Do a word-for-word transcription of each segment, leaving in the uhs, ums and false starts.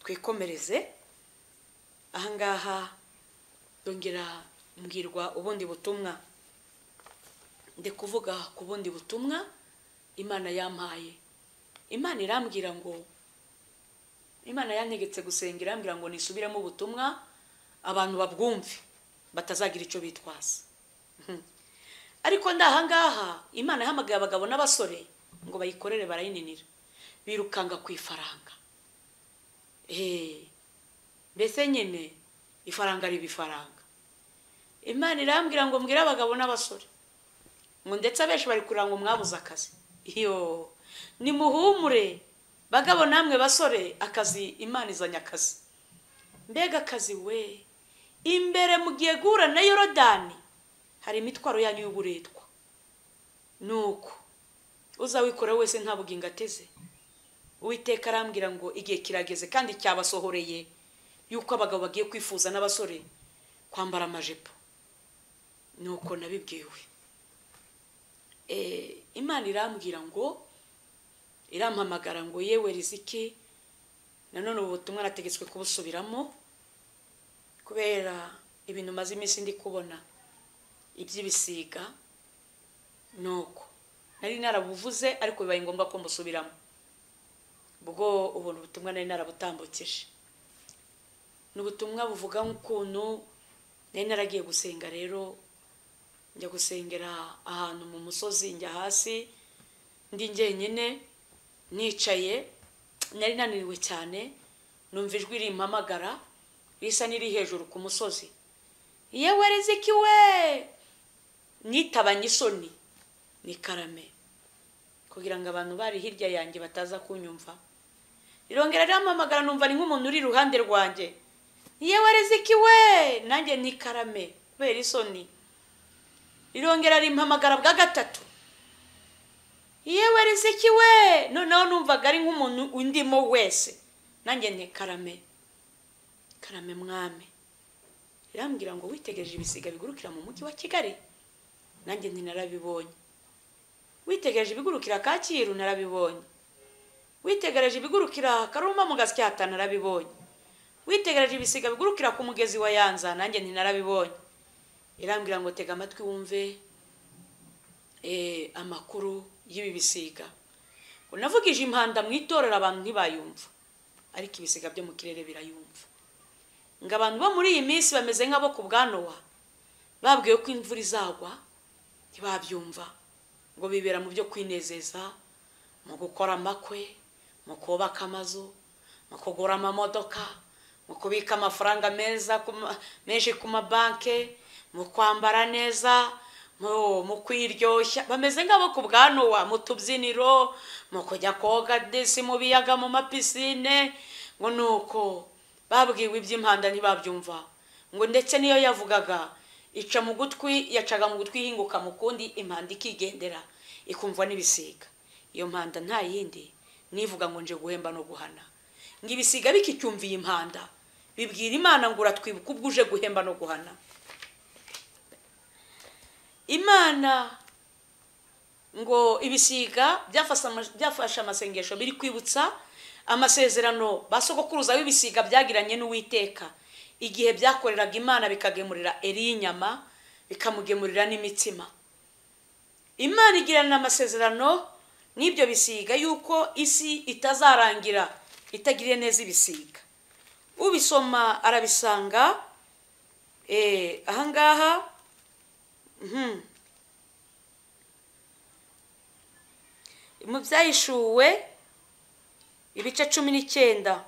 twikomereze ahangaha dongera mbwirwa ubundi butumwa ndi kuvuga ku bundi butumwa Imana yampaye. Imana irambwira ngo Imana yantegetse gusengera ambwira ngo nisubiremo ubutumwa abantu babwumve batazagira icyo bitwaza. Ariko ndahangaha Imana yahamagaye abagabo n'abasore ngo bayikorere barayininira birukanga ku ifaranga. Eh mbese nyine ifaranga ribi faranga. Imana irambwira ngo mbwira abagabo n'abasore ngo ndetse abeshi bari kuranga mwabuza akazi. Iyo ni muhumure bagabo namwe basore akazi Imana izanya akazi. Mbega akazi we imbere mugiye gura na Yorodani hari imitwaro yanyu y'uburetwa. Nuko uza wikora wese nta bugingo ateze. Uwiteka arambwira ngo igihe kirageze kandi cyabasohoreye yuko abagabo bagiye kwifuza n'abasore kwambara amajipo. Nuko nabibwiwe. Eh Imana irambwira ngo irampamagara ngo yewe Riziki nanone ubutumwa nategetswe kubusubiramo kubera ibintu maze iminsi ndi kubona iby'ibisiga. Nuko nari narabuvuze ariko bibaye ngombwa ko mbusubiramo ubwo ubuntu ubutumwa nari narabutambukije. N'ubutumwa buvuga nk'ukuntu nari naragiye gusenga rero njya gusengera ahantu mu musozi njya hasi ndi njyenyine nicaye nari naniriwe cyane numva ijwi rimpamagara risa niri hejuru ku musozi. Yewe Riziki we nitabanye isoni ni Karame kugira ngo abantu bari hirya yanjye bataza kunyumva. Irongera rimpamagara numva ni nk'umuntu uri ruhande rwanjye. Yewe Riziki we nanjye ni Karame kubera isoni. Irongera rimpamagara bwa gatatu. Yewe Riziki we noneho numvaga ari nk'umuntu undimo wese nanjye ni Karame Karame mwami. Irambwira ngo witegereje ibisiga bigurukira mu mujyi wa Kigali nanjye nti narabibonye. Witegereje ibigurukira Kacyiru narabibonye. Witegereje ibigurukira Karuma mu Gasyata narabibonye. Witegereje ibisiga bigurukira ku mugezi wa Yanza nanjye nti narabibonye. Irambwira ngo tega amatwi wumve eh amakuru y'ibi bisiga. Ngo navugije impanda mu itorero abantu ntibayumva ariko ibisiga byo mu kirere birayumva. Ngo abantu bo muri iyi minsi bameze nk'abo ku bwa Nowa babwiye ko imvura izagwa ntibabyumva ngo bibera mu byo kwinezeza mu gukora amakwe mu kubaka amazu mu kugura amamodoka mu kubika amafaranga meza menshi ku mabanke mu kwambara neza mu mu kwiryoshya bameze ngabo ku bwa Nowa mu tubyiniro mu kujya koga desi mu biyaga mu mapisine. Ngo nuko babwiwe iby'impanda ntibabyumva ngo ndetse niyo yavugaga ica mu gutwi yacaga mu gutwi hinguka mu kundi impanda ikigendera ikumva n'ibisiga. Iyo mpanda nta yindi nivuga ngo nje guhemba no guhana. Ngo ibisiga bikicyumviye impanda bibwira Imana ngo uratwibuka ubwuje guhemba no guhana. Imana ngo ibisiga byafasha byafasha amasengesho biri kwibutsa amasezerano basogokuruza w'ibisiga byagiranye n'Uwiteka igihe byakoreraga Imana bikagemurira Eli inyama bikamugemurira n'imitsima. Imana igirana amasezerano n'ibyo bisiga yuko isi itazarangira itagiriye neza ibisiga. Ubisoma arabisanga eh ahangaha Mhm. Mu byayishuwe ibice cumi n'icyenda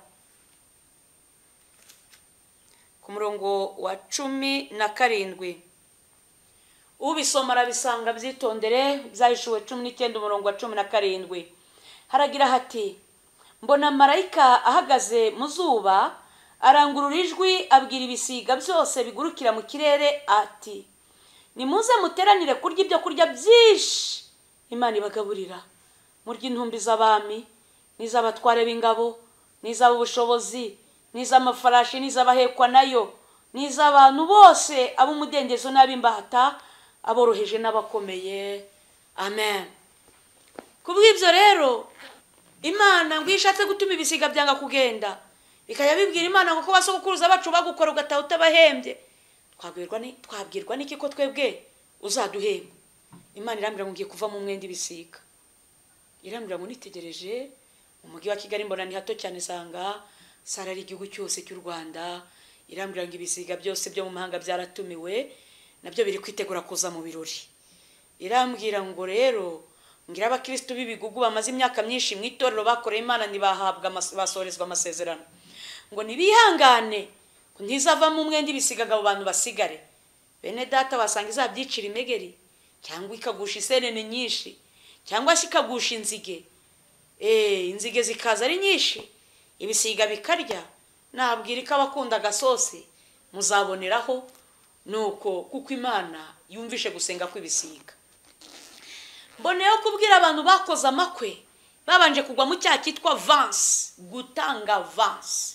ku murongo wa cumi na karindwi. Ubisoma arabisanga byitondere byayishuwe cumi n'icyenda umurongo wa cumi na karindwi. Haragira hati mbona marayika ahagaze mu zuba arangurura ijwi abwira ibisiga byose bigurukira mu kirere ati nimuze muteranire kurya ibyo kurya byinshi Imana ibagaburira. Murya intumbi z'abami n'iz'abatware b'ingabo n'iz'abubushobozi n'iz'amafarashi n'iz'abahekwa nayo n'iz'abantu bose ab'umudendezo n'abimbata aboroheje n'abakomeye. Amen. Kubw'ibyo rero Imana ngo ishatse gutuma ibisiga byanga kugenda bikajya bibwira Imana ngo ko basokuruza bacu bagukora ugataha utabahembye. Twabwirwa ni twabwirwa niki ko twebwe uzaduhemba? Imana irambira ngo ngiye kuva mu mwenda ibisiga. Irambira ngo nitegereje umujyi wa Kigali mbona ni hato cyane, sanga sarari igihugu cyose cy'u Rwanda. Irambira ngo ibisiga byose byo mu mahanga byaratumiwe, nabyo biri kwitegura kuza mu birori. Irambwira ngo rero ngira abakristo b'ibigugu bamaze imyaka myinshi mu itorero bakoreye Imana nibahabwa basorezwa amasezerano, ngo nibihangane ntizava mu mwenda ibisigaga abo bantu basigare. Bene data basanga izabyicira imegeri, cyangwa ikagusha isenene nyinshi, cyangwa shikagusha inzige. Eh inzige zikaza ari nyinshi, ibisiga bikarya. Nabwira ikabakunda gasosi muzaboneraho, nuko kuko Imana yumvishe gusenga kw'ibisiga. Mboneyeho kubwira abantu bakoze amakwe babanje kugwa mu cyaha cyitwa vance, gutanga vance.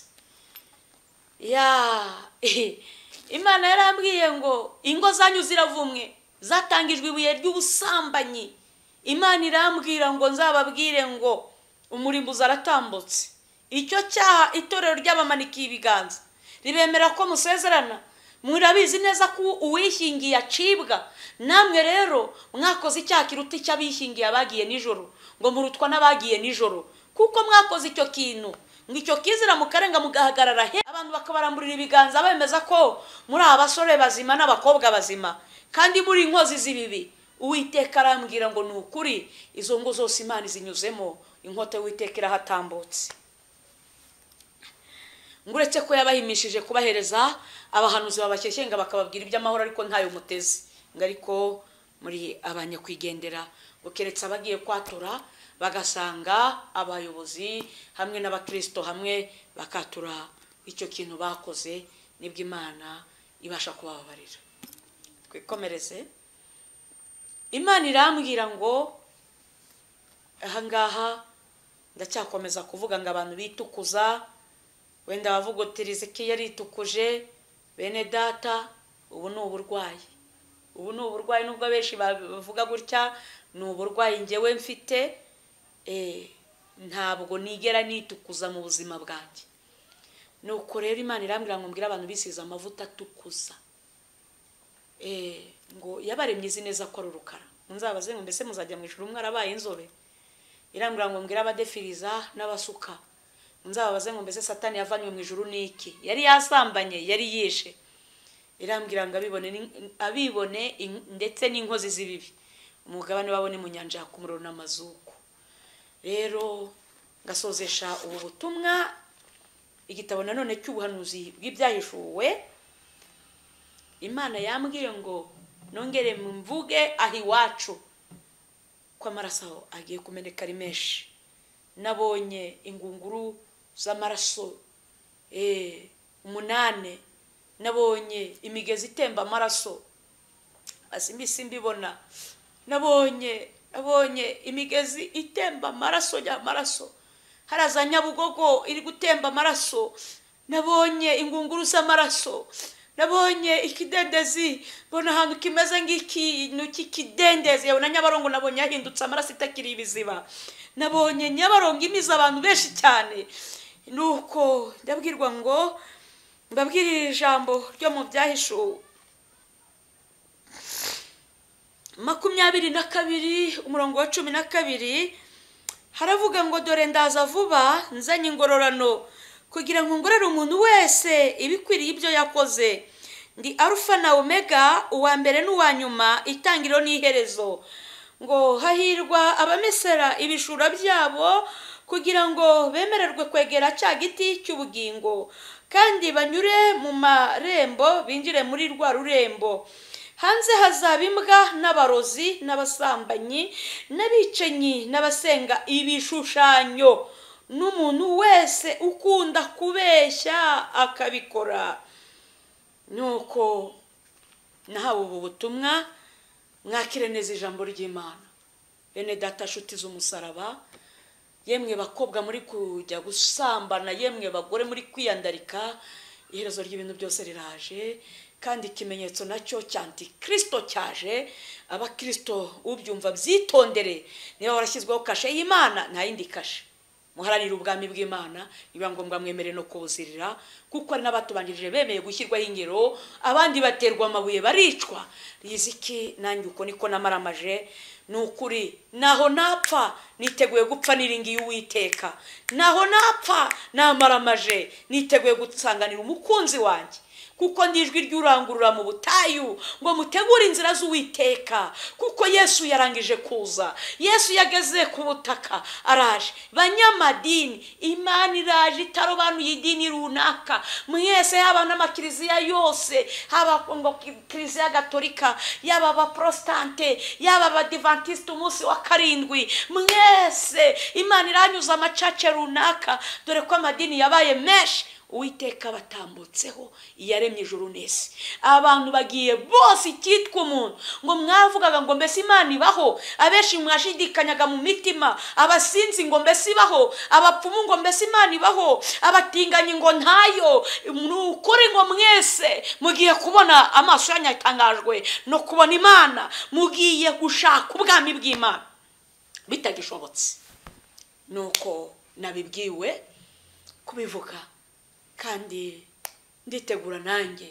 Ya Imana yarambwiye ngo ingo zanyu ziravumwe, zatangijwe ibuye ry'ubusambanyi. Imana irambwira ngo nzababwire ngo umurimbuzi aratambutse. Icyo cyaha itorero ry'abamanikiye ibiganza ribemera ko musezerana, murabizi neza ko uwishingiye acibwa. Namwe rero mwakoze icyaha kiruta icy'abishingiye abagiye nijoro, ngo murutwa n'abagiye nijoro, kuko mwakoze icyo kintu ngo icyo kizira mukarenga mugahagarara he. Abantu bakabaramburira ibiganza bemeza ko muri abasore bazima n'abakobwa bazima, kandi muri inkozi z'ibibi. Uwiteka arambwira ngo nukuri izo ngo zose Imana izinyuzemo, inkota y'Uwiteka irahatambutse. Nguretse ko yabahimishije kubahereza abahanuzi babakeshenga bakababwira iby'amahoro, ariko ntayo mutezi ngo ariko muri abanyakwigendera, ukeretse abagiye kwatura bagasanga abayobozi hamwe n'abakristo hamwe bakatura icyo kintu bakoze, nibwo Imana ibasha kubabarira. Twikomereze. Imana irambwira ngo ahangaha ndacyakomeza kuvuga ngo abantu bitukuza, wenda bavuga uti Riziki yaritukuje. Bene data, ubu ni uburwayi. Ubu ni uburwayi, nubwo benshi bavuga gutya, ni uburwayi ngewe mfite. Eh ntabwo nigera nitukuza mu buzima bwanjye. Nuko rero Imana irambwira ngo mbwira abantu bisiza amavuta atukuza. Eh ngo yabaremye izi neza ko ari urukara. Nzabaze ngo mbese muzajya mu ijuru mwarabaye inzobe. Irambwira ngo mbwira abadefiriza n'abasuka. Nzababaze ngo mbese Satani yavanywe mu ijuru niki? Yari yasambanye, yari yishe. Irambwira ngo abibone abibone ndetse n'inkozi z'ibibi, umugabane babone mu nyanja kumuriro n'amazuku. Rero ngasozesha ubu butumwa igitabo nanone cy'ubuhanuzi bw'ibyahishuwe. Imana yambwiye ngo nongere mvuge ahi wacu kwa maraso agiye kumeneka ari menshi. Nabonye ingunguru z'amaraso eh umunane, nabonye imigezi itemba amaraso asimbisi mbibona. Nabonye nabonye imigezi itemba amaraso ya maraso, haraza Nyabugogo iri gutemba amaraso. Nabonye ingunguru z'amaraso, nabonye ikidendezi, bona ahantu kimeze ngiki n'ikidendezi. Yabona Nyabarongo nabonye yahindutse amaraso itakiri ibiziba. Nabonye Nyabarongo imiza abantu benshi cyane. Nuko ndabwirwa ngo mbabwirira ijambo ryo mu byahishuwe makumyabiri na kabiri umurongo wa cumi na kabiri. Haravuga ngo dore ndaza vuba nzanye ingororano kugira ngo ngorere umuntu wese ibikwiriye ibyo yakoze. Ndi Alpha na Omega, uwa mbere n'uwa nyuma, itangiriro n'iherezo. Ngo hahirwa abamesera ibishura byabo kugira ngo bemererwe kwegera cya giti cy'ubugingo, kandi banyure mu marembo binjire muri rwa rurembo. Hanze hazaba imbwa n'abarozi n'abasambanyi n'abicenyi n'abasenga ibishushanyo, n'umuntu wese ukunda kubeshya akabikora. Nuko nahawe ubu butumwa, mwakire neza ijambo ry'Imana. Bene data nshuti z'umusaraba, yemwe bakobwa muri kujya gusambana, yemwe bagore muri kwiyandarika, iherezo ry'ibintu byose riraje, kandi ikimenyetso nacyo cyanti Kristo cyaje. Abakristo ubyumva byitondere, niba warashyizweho kashe y'Imana nta yindi kashe. muharanire ubwami bw'Imana, niba ngombwa mwemere no kubuzirira, kuko ari n'abatubanjirije bemeye gushyirwaho ingero, abandi baterwa amabuye baricwa. Riziki nanjye uko niko namaramaje, nukuri naho napfa niteguye gupfa niringiye Uwiteka, naho napfa namaramaje niteguye gusanganira umukunzi wanjye, kuko ndijwi ry'urangurura mu butayu ngo mutegure inzira z'Uwiteka, kuko Yesu yarangije kuza. Yesu yageze ku butaka araje. Banyamadini, Imana iraje itarobanuye idini runaka. Mwese haba n'amakiriziya yose, haba ngo kiriziya gatolika, yaba abaprotestante, yaba abadivantiste umunsi wa karindwi, mwese Imana iranyuza amacace runaka, dore ko amadini yabaye menshi. Uwiteka batambutseho iyaremye ijuru n'isi. Abantu bagiye bose icyitwa umuntu, ngo mwavugaga ngo mbese Imana ibaho, abenshi mwashidikanyaga mu mitima, abasinzi ngo mbese ibaho, abapfumu ngo mbese Imana ibaho, abatinganyi ngo ntayo. Nukuri ngo mwese mugiye kubona, amaso yanyu atangajwe no kubona Imana, mugiye gushaka ubwami bw'Imana bitagishobotse. Nuko nabibwiwe kubivuga, kandi nditegura nanjye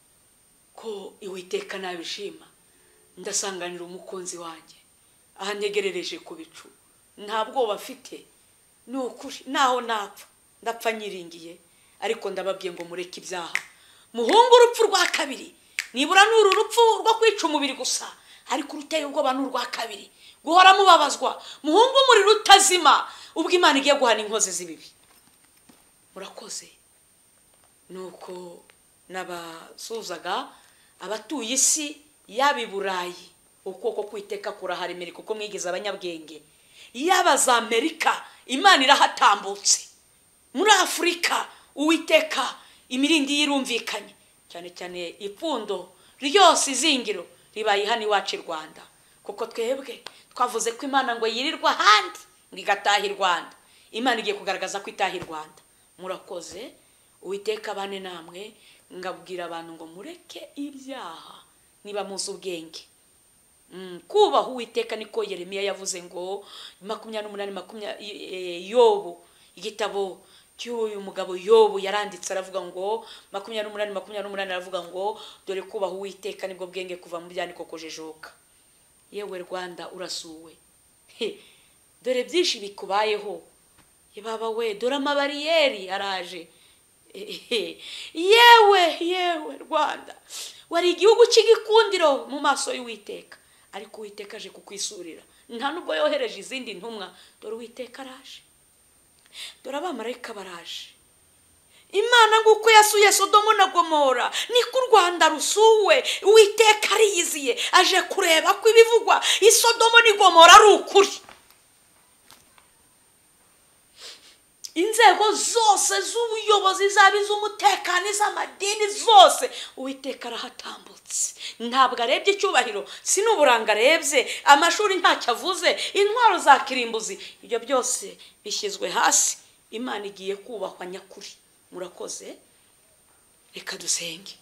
ko Uwiteka nabishima ndasanganira umukunzi wanjye aha ntegerereje ku bicu. Ntabwo bafite, nukuri naho napfa ndapfa nyiringiye, ariko ndababwiye ngo mureke ibyaha, muhungu urupfu rwa kabiri. Nibura nuru rupfu rwo kwica umubiri gusa, ariko uruteye ubwoba n'urwa kabiri, guhora mubabazwa. Muhungu muri rutazima ubwo Imana igiye guhana inkozi z'ibibi. Murakoze. Nuko nabasuzaga abatuye isi yabi Burayi, ukoko kwiteka kuraharemere kuko mwigize abanyabwenge. Yaba za Amerika, Imana irahatambutse. Muri Afrika Uwiteka imirindi yirumvikanye, cyane cyane ipfundo ryose izingiro ribaye hano iwacu i Rwanda, kuko twebwe twavuze ko Imana ngo yirirwa handi ngigataha i Rwanda. Imana igiye kugaragaza ko itaha i Rwanda. Murakoze. Uwiteka bane namwe, ngabwira abantu ngo mureke ibyaha niba muzi ubwenge. Mm, kubaho Uwiteka niko Yeremiya yavuze ngo makumyabiri n'umunani makumyabiri Yobu, igitabo cy'uyu mugabo Yobu yaranditse aravuga ngo makumyabiri n'umunani makumyabiri n'umunani aravuga ngo dore kubaho Uwiteka nibwo bwenge kuva mu byandiko kujejoka. Yewe Rwanda urasuwe, dore byinshi bikubayeho. Baba we, dore amabariyeri araje. Yewe yewe Rwanda, wari igihugu cy'igikundiro mu maso y'Uwiteka, ariko Uwiteka aje kukwisurira. Nta nubwo yohereje izindi ntumwa, dore Uwiteka araje, dore abamarayika baraje. Imana nguko yasuye Sodomo na Gomora, niko u Rwanda rusuwe. Uwiteka ariyiziye aje kureba ko ibivugwa i Sodomo ni Gomora ari ukuri. Inzego zose z'ubuyobozi, zaba iz'umutekano, iz'amadini zose, Uwiteka arahatambutse. Ntabwo arebye icyubahiro, si n'uburanga arebye, amashuri ntacyo avuze, intwaro za kirimbuzi, ibyo byose bishyizwe hasi. Imana igiye kubahwa nyakuri. Murakoze. Reka dusenge.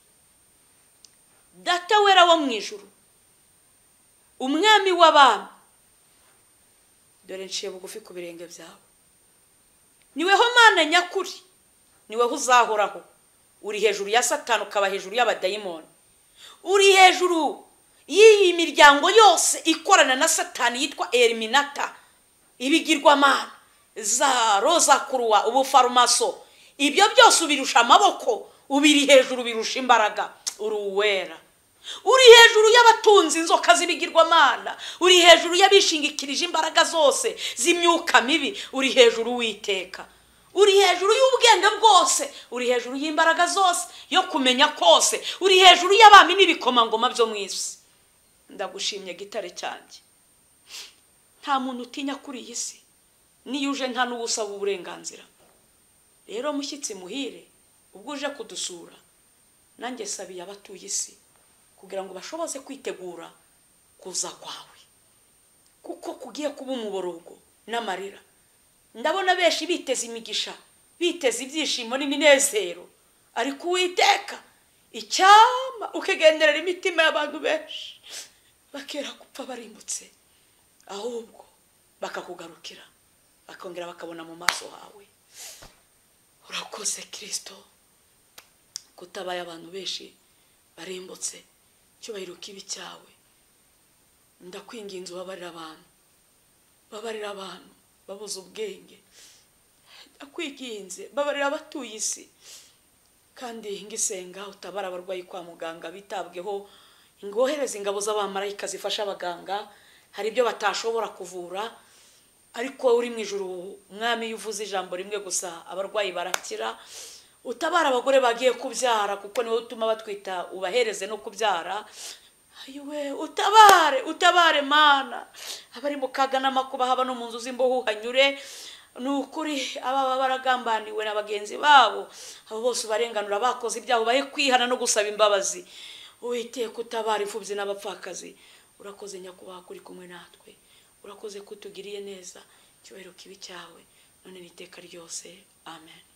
Data wera wo mu ijuru, umwami w'abami, dore nciye bugufi ku birenge byawe. Niweho Mana nyakuri, niweho uzahoraho. Uri hejuru ya Satani, ukaba hejuru y'abadayimoni, uri hejuru y'iyi miryango yose ikorana na Satani yitwa Eliminata, ibigirwamana, za Roza Kuruwa, ubufarumaso. Ibyo byose ubirusha amaboko, ubiri hejuru birusha imbaraga. Uri uwera, uri hejuru y'abatunzi inzoka z'ibigirwamana, uri hejuru y'abishingikirije imbaraga zose z'imyuka mibi. Uri hejuru Uwiteka, uri hejuru y'ubwenge bwose, uri hejuru y'imbaraga zose, yo kumenya kose, uri hejuru y'abami n'ibikomangoma byo mu isi. Ndagushimye gitare cyanjye. Nta muntu utinya kuri iyi si, niyo uje nta n'ubusaba uburenganzira. Rero mushyitsi muhire, ubwo uje kudusura, nanjye sabiye abatuye isi kugira ngo bashoboze kwitegura kuza kwawe, kuko kugiye kuba umuborogo n'amarira. Ndabona benshi biteze imigisha, biteze ibyishimo n'iminezero, ariko Uwiteka icyama ukigenderera imitima y'abantu benshi bakera gupfa barimbutse, ahubwo bakakugarukira bakongera bakabona mu maso hawe. Urakoze Kristo kutabaye abantu benshi barembotse. Cyubahiro kibi cyawe, ndakwinginze ubabarira abantu, babarira abantu babuze ubwenge. Ndakwinginze babarira abatuye isi, kandi ngisenga utabara abarwayi kwa muganga bitabweho, ingohereza ingabo z'abamarayika zifasha abaganga. Hari ibyo batashobora kuvura, ariko uri mu ijuru mwami yuvuze ijambo rimwe gusa abarwayi barakira. Utabara abagore bagiye kubyara, kuko niwe utuma batwita, ubahereze no kubyara. Ayiwe utabare, utabare Mana abari mu kaga n'amakuba, haba no mu nzu z'imboho hanyure. Nukuri ababa baragambaniwe na bagenzi babo, abo bose barenganura bakoze ibyaho, bahe kwihana no gusaba imbabazi. Uwiteka utabara imfubyi n'abapfakazi. Urakoze nyakubaha kuri kumwe natwe, urakoze kutugiriye neza. Cyubahiro kibi cyawe none n'iteka ryose. Amen.